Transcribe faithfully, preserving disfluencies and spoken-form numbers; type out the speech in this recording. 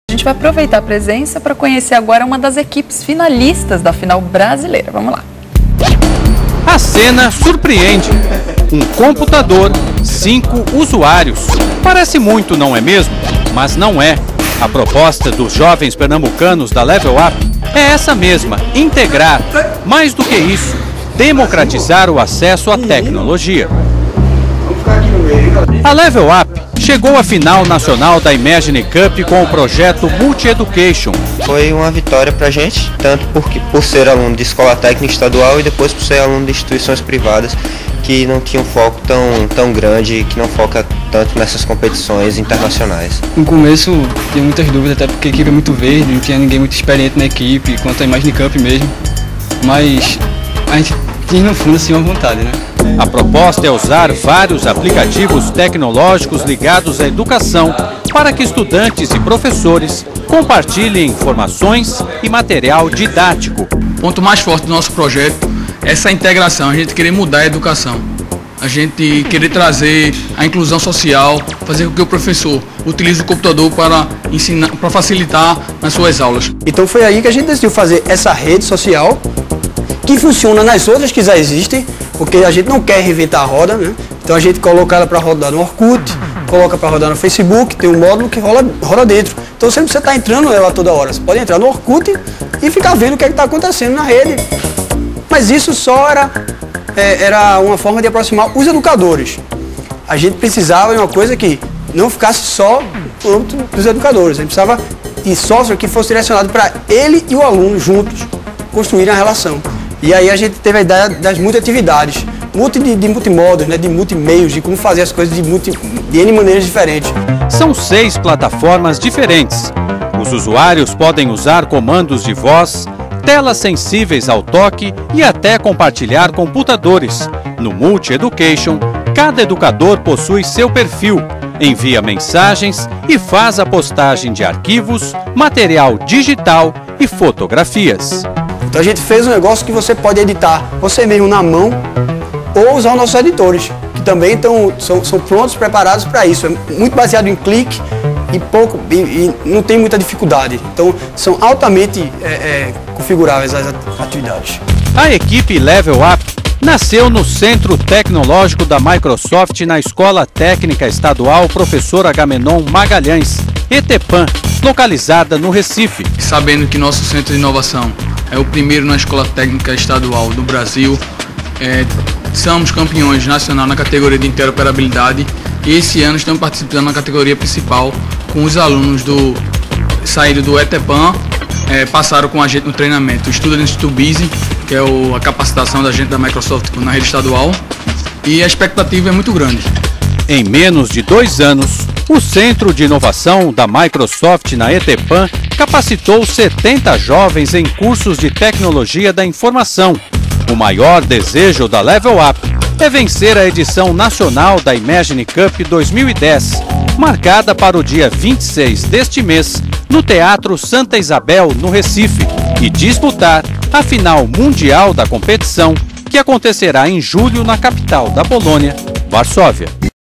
A gente vai aproveitar a presença para conhecer agora uma das equipes finalistas da final brasileira. Vamos lá. A cena surpreende. Um computador, cinco usuários. Parece muito, não é mesmo? Mas não é. A proposta dos jovens pernambucanos da Level Up é essa mesma, integrar. Mais do que isso, democratizar o acesso à tecnologia. A Level Up chegou à final nacional da Imagine Cup com o projeto Multi Education. Foi uma vitória pra gente, tanto porque, por ser aluno de escola técnica estadual e depois por ser aluno de instituições privadas que não tinham foco tão, tão grande, que não foca tanto nessas competições internacionais. No começo tinha muitas dúvidas, até porque a equipe é muito verde, não tinha ninguém muito experiente na equipe, quanto a Imagine Cup mesmo, mas a gente tinha no fundo assim uma vontade, né? A proposta é usar vários aplicativos tecnológicos ligados à educação para que estudantes e professores compartilhem informações e material didático. O ponto mais forte do nosso projeto é essa integração, a gente querer mudar a educação, a gente querer trazer a inclusão social, fazer com que o professor utilize o computador para ensinar, para facilitar nas suas aulas. Então foi aí que a gente decidiu fazer essa rede social que funciona nas outras que já existem, porque a gente não quer reinventar a roda, né? Então a gente coloca ela para rodar no Orkut, coloca para rodar no Facebook, tem um módulo que rola, rola dentro. Então você não precisa estar entrando nela toda hora, você pode entrar no Orkut e ficar vendo o que é está acontecendo na rede. Mas isso só era, é, era uma forma de aproximar os educadores. A gente precisava de uma coisa que não ficasse só no âmbito dos educadores, a gente precisava de software que fosse direcionado para ele e o aluno juntos construírem a relação. E aí a gente teve a ideia das multi-atividades, multi de, de multimodos, né, de multimeios, de como fazer as coisas de, multi, de N maneiras diferentes. São seis plataformas diferentes. Os usuários podem usar comandos de voz, telas sensíveis ao toque e até compartilhar computadores. No Multi Education, cada educador possui seu perfil, envia mensagens e faz a postagem de arquivos, material digital e fotografias. Então a gente fez um negócio que você pode editar você mesmo na mão ou usar os nossos editores, que também tão, são, são prontos, preparados para isso. É muito baseado em clique e, pouco, e, e não tem muita dificuldade. Então são altamente é, é, configuráveis as atividades. A equipe Level Up nasceu no Centro Tecnológico da Microsoft na Escola Técnica Estadual Professor Agamenon Magalhães, ETEPAN, localizada no Recife. Sabendo que nosso centro de inovação é o primeiro na Escola Técnica Estadual do Brasil, é, somos campeões nacional na categoria de interoperabilidade e esse ano estamos participando na categoria principal com os alunos do saíram do ETEPAN, é, passaram com a gente no treinamento Students to Busy, que é o, a capacitação da gente da Microsoft na rede estadual, e a expectativa é muito grande. Em menos de dois anos, o Centro de Inovação da Microsoft na ETEPAN capacitou setenta jovens em cursos de tecnologia da informação. O maior desejo da Level Up é vencer a edição nacional da Imagine Cup dois mil e dez, marcada para o dia vinte e seis deste mês, no Teatro Santa Isabel, no Recife, e disputar a final mundial da competição, que acontecerá em julho na capital da Polônia, Varsóvia.